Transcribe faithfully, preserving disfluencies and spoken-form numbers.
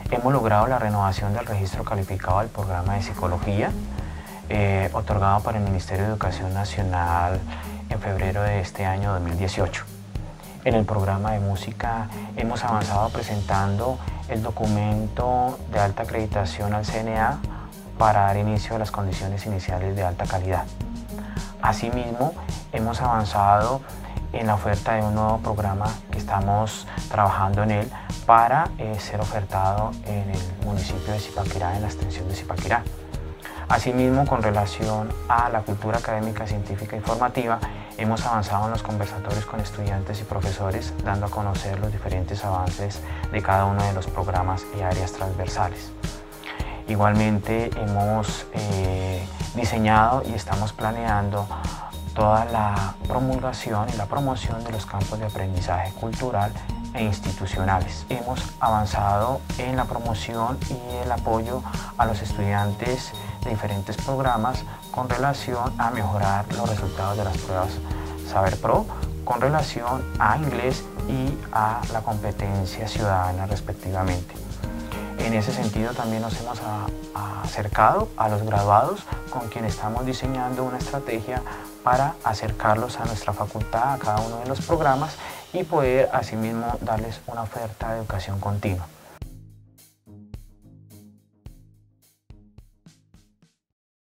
Hemos logrado la renovación del registro calificado del programa de psicología, eh, otorgado por el Ministerio de Educación Nacional en febrero de este año dos mil dieciocho. En el programa de música hemos avanzado presentando el documento de alta acreditación al C N A para dar inicio a las condiciones iniciales de alta calidad. Asimismo, hemos avanzado en la oferta de un nuevo programa que estamos trabajando en él para eh, ser ofertado en el municipio de Zipaquirá, en la extensión de Zipaquirá. Asimismo, con relación a la cultura académica, científica y formativa, hemos avanzado en los conversatorios con estudiantes y profesores, dando a conocer los diferentes avances de cada uno de los programas y áreas transversales. Igualmente, hemos eh, diseñado y estamos planeando toda la promulgación y la promoción de los campos de aprendizaje cultural e institucionales. Hemos avanzado en la promoción y el apoyo a los estudiantes de diferentes programas con relación a mejorar los resultados de las pruebas Saber Pro, con relación a inglés y a la competencia ciudadana respectivamente. En ese sentido también nos hemos a, a acercado a los graduados con quienes estamos diseñando una estrategia para acercarlos a nuestra facultad, a cada uno de los programas y poder asimismo darles una oferta de educación continua.